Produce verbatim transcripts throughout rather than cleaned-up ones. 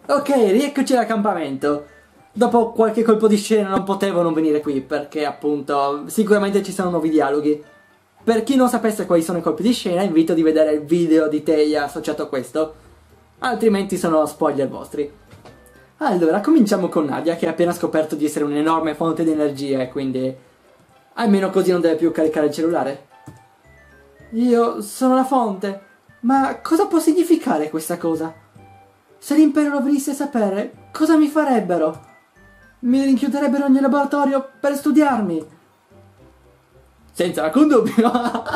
Ok, rieccoci all'accampamento. Dopo qualche colpo di scena non potevo non venire qui perché appunto sicuramente ci sono nuovi dialoghi. Per chi non sapesse quali sono i colpi di scena invito di vedere il video di Teia associato a questo, altrimenti sono spoiler vostri. Allora, cominciamo con Nadia che ha appena scoperto di essere un'enorme fonte di energia e quindi almeno così non deve più caricare il cellulare. Io sono la fonte, ma cosa può significare questa cosa? Se l'impero lo venisse a sapere, cosa mi farebbero? Mi rinchiuderebbero nel laboratorio per studiarmi. Senza alcun dubbio.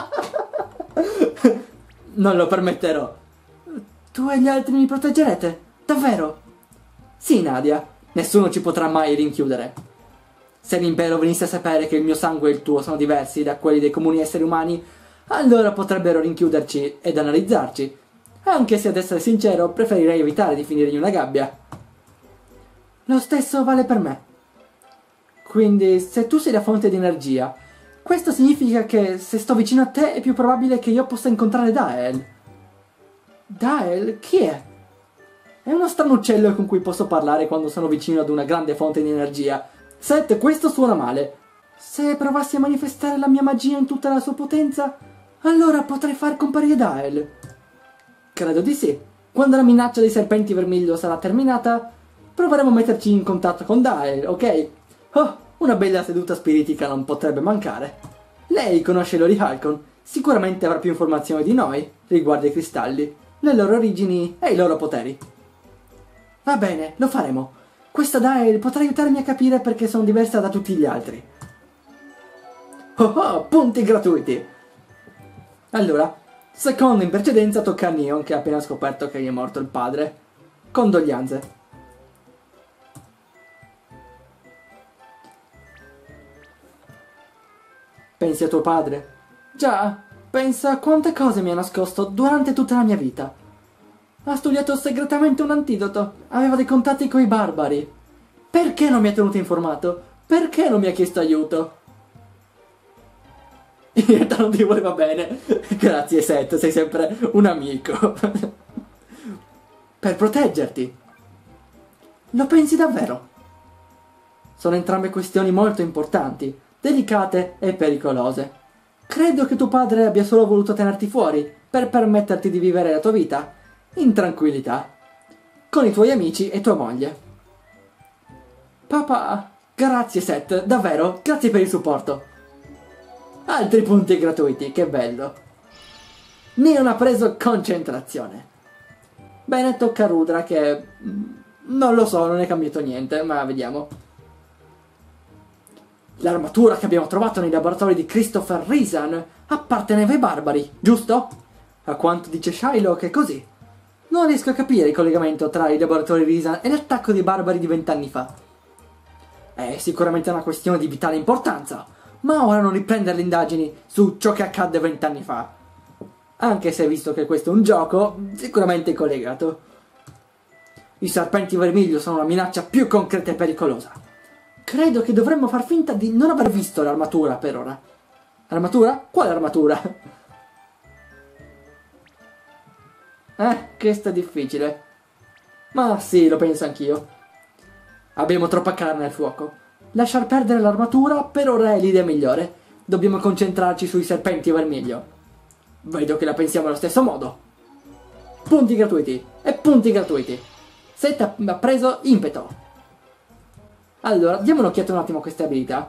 Non lo permetterò. Tu e gli altri mi proteggerete? Davvero? Sì, Nadia. Nessuno ci potrà mai rinchiudere. Se l'impero venisse a sapere che il mio sangue e il tuo sono diversi da quelli dei comuni esseri umani, allora potrebbero rinchiuderci ed analizzarci. Anche se, ad essere sincero, preferirei evitare di finire in una gabbia. Lo stesso vale per me. Quindi, se tu sei la fonte di energia, questo significa che se sto vicino a te è più probabile che io possa incontrare Dael. Dael? Chi è? È uno strano uccello con cui posso parlare quando sono vicino ad una grande fonte di energia. Seth, questo suona male. Se provassi a manifestare la mia magia in tutta la sua potenza, allora potrei far comparire Dael. Credo di sì. Quando la minaccia dei serpenti vermiglio sarà terminata, proveremo a metterci in contatto con Dael, ok? Oh, una bella seduta spiritica non potrebbe mancare. Lei conosce Lori Halcon, sicuramente avrà più informazioni di noi riguardo ai cristalli, le loro origini e i loro poteri. Va bene, lo faremo. Questa Dael potrà aiutarmi a capire perché sono diversa da tutti gli altri. Oh oh, punti gratuiti! Allora, secondo in precedenza tocca a Neon che ha appena scoperto che gli è morto il padre. Condoglianze. Pensi a tuo padre? Già, pensa a quante cose mi ha nascosto durante tutta la mia vita. Ha studiato segretamente un antidoto, aveva dei contatti coi barbari. Perché non mi ha tenuto informato? Perché non mi ha chiesto aiuto? In realtà non ti voleva bene. Grazie Seth, sei sempre un amico. Per proteggerti. Lo pensi davvero? Sono entrambe questioni molto importanti, delicate e pericolose. Credo che tuo padre abbia solo voluto tenerti fuori per permetterti di vivere la tua vita in tranquillità, con i tuoi amici e tua moglie. Papà, grazie Seth, davvero, grazie per il supporto. Altri punti gratuiti, che bello. Neon ha preso concentrazione. Bene, tocca a Rudra che... non lo so, non è cambiato niente, ma vediamo. L'armatura che abbiamo trovato nei laboratori di Christopher Reason apparteneva ai barbari, giusto? A quanto dice Shylock è così. Non riesco a capire il collegamento tra i laboratori Reason e l'attacco dei barbari di vent'anni fa. È sicuramente una questione di vitale importanza, ma ora non riprendere le indagini su ciò che accadde vent'anni fa. Anche se, visto che questo è un gioco, sicuramente è collegato. I serpenti vermiglio sono una minaccia più concreta e pericolosa. Credo che dovremmo far finta di non aver visto l'armatura per ora. Armatura? Quale armatura? Eh, questo è difficile. Ma sì, lo penso anch'io. Abbiamo troppa carne al fuoco. Lasciar perdere l'armatura per ora è l'idea migliore. Dobbiamo concentrarci sui serpenti vermiglio. Vedo che la pensiamo allo stesso modo. Punti gratuiti e punti gratuiti. Seth ha preso impeto. Allora, diamo un'occhiata un attimo a queste abilità.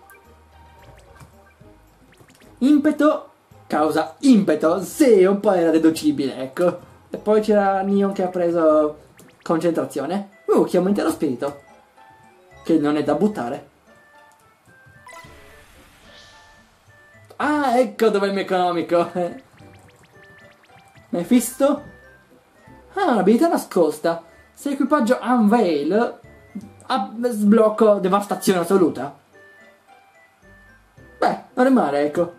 Impeto causa impeto. Sì, un po' era deducibile, ecco. E poi c'era Neon che ha preso concentrazione. Uh, che aumenta lo spirito. Che non è da buttare. Ah, ecco dove è il mio economico. Mephisto. Ah, un'abilità nascosta. Se equipaggio Unveil a sblocco devastazione assoluta. Beh, non è male, ecco.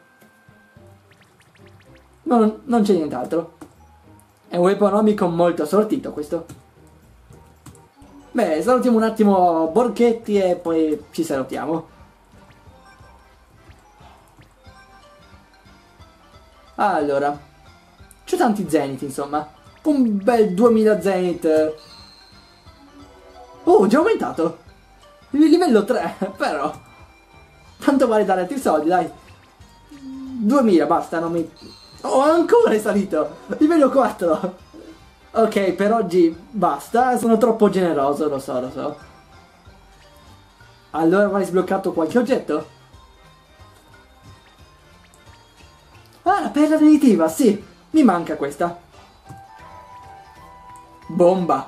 Non, non c'è nient'altro. È un economico molto assortito questo. Beh, salutiamo un attimo Borghetti e poi ci salutiamo. Allora, c'è tanti zenith, insomma. Un bel duemila zenith Oh, già aumentato! Il livello tre, però. Tanto vale dare altri soldi, dai. duemila, basta, non mi... Oh, ancora è salito! Livello quattro! Ok, per oggi basta, sono troppo generoso, lo so, lo so. Allora avrei sbloccato qualche oggetto? Ah, la perla definitiva, sì! Mi manca questa. Bomba!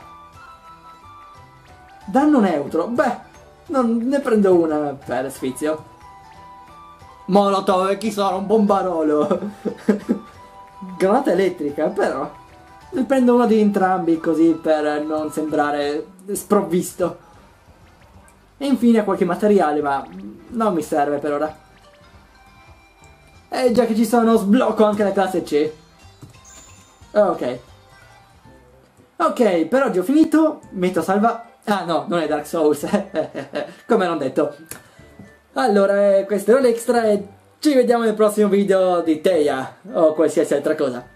Danno neutro, beh, non ne prendo una per sfizio. Molotov, chi sono? Un bombarolo! Granata elettrica, però. Ne prendo uno di entrambi così per non sembrare sprovvisto. E infine qualche materiale, ma non mi serve per ora. E già che ci sono, sblocco anche la classe C. Ok. Ok, per oggi ho finito. Metto salva... Ah no, non è Dark Souls. Come non detto. Allora, eh, questo era l'extra e ci vediamo nel prossimo video di Teia o qualsiasi altra cosa.